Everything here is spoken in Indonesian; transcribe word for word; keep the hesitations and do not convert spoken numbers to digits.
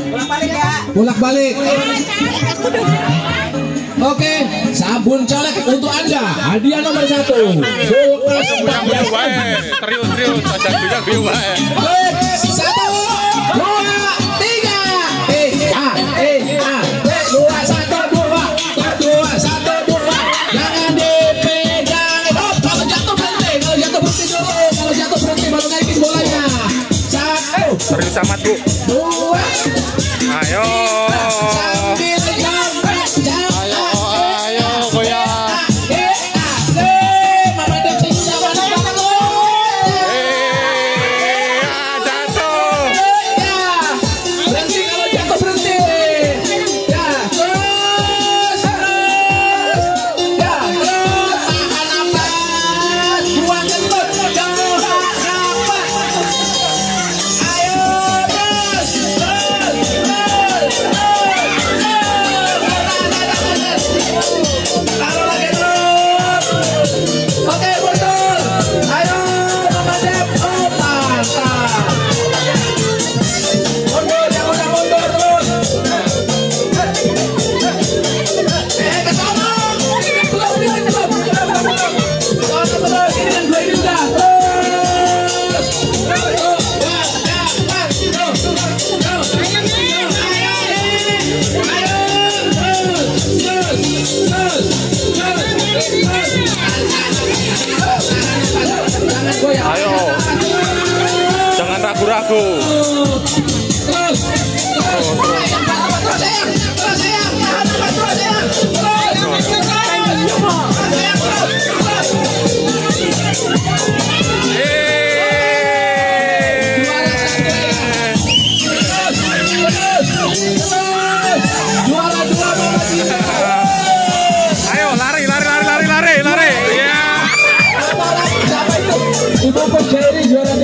Bolak-balik ya. Bolak-balik. Oke, sabun colek untuk Anda. Hadiah nomor satu. Kulkas empat belas. Serius, serius. Ada juga biu Satu, dua, tiga. Eh, ah, eh, ah. Eh, dua, satu, dua. Dua, satu, dua. Jangan dipegang. Oh, kalau jatuh berhenti. Kalau jatuh berhenti dulu. Kalau jatuh berhenti baru naikin bolanya. Satu. Serius amat, Bu. Dua. Ayo. Sambil jambret, jambret. Ayo, ayo, goyang. Eh, ah, eh, Mama Depsi sudah mana-mana tuh. Eh, ah, jatuh. Ya, berhenti kalau jatuh berhenti. Ya, terus, terus. Ya, terus. Tahan nafas. Buang kentut. Tahan nafas. Ayo, terus, terus, terus, terus, terus. Taruh lagi terus. Oke, betul. Ayo, Mama Dep. Oh, mantap. Mundur, yang udah mundur terus. Eh, ke sana. Belum, belum, belum. Sono terus, ini kan gue ini udah. Terus. Terus. Ya, ya, ya. Terus. Terus. Ayo, ayo, ayo. Terus. Terus. Terus. Terus. Terus. Jangan goyang. Ayo. Jangan ragu-ragu. Terus, terus, terus sayang, terus sayang, tahan nafas terus sayang, terus, terus, sayang, terus, terus. Juara dua Mama Dita. Ayo, lari, lari, lari, lari, lari, lari. Ya. Siapa itu? Ibu Perjeri juara